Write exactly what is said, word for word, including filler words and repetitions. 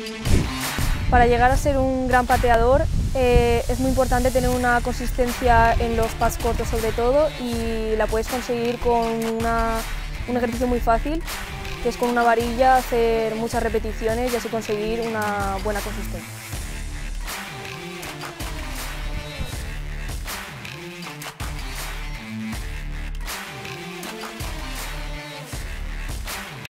Para llegar a ser un gran pateador eh, es muy importante tener una consistencia en los putts cortos sobre todo, y la puedes conseguir con una, un ejercicio muy fácil, que es con una varilla hacer muchas repeticiones y así conseguir una buena consistencia.